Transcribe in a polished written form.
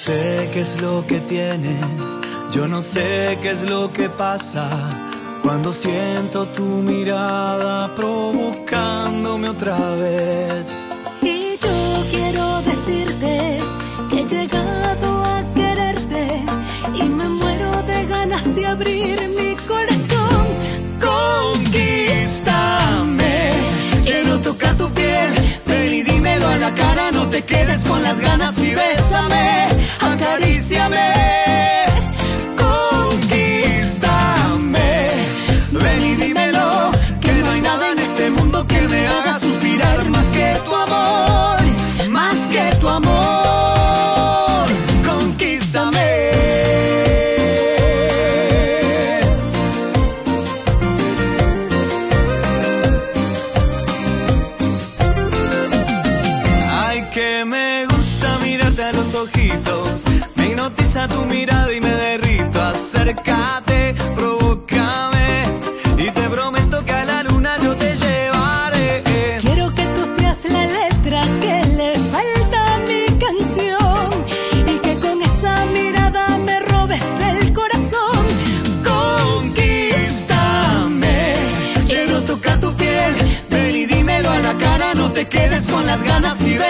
sé qué es lo que tienes, yo no sé qué es lo que pasa cuando siento tu mirada provocándome otra vez. Y yo quiero decirte que he llegado a quererte y me muero de ganas de abrir mi corazón. Conquístame, quiero tocar tu piel, ven y dímelo a la cara, no te quedes con las ganas y bésame, acaríciame. Conquístame, ven y dímelo, que no hay nada en este mundo que me haga suspirar más que tu amor, más que tu amor. Conquístame. Que me gusta mirarte a los ojitos, me hipnotiza tu mirada y me derrito. Acércate, provócame y te prometo que a la luna yo te llevaré. Quiero que tú seas la letra que le falta a mi canción y que con esa mirada me robes el corazón. Conquístame, quiero tocar tu piel, ven y dímelo a la cara, no te quedes con las ganas y ven.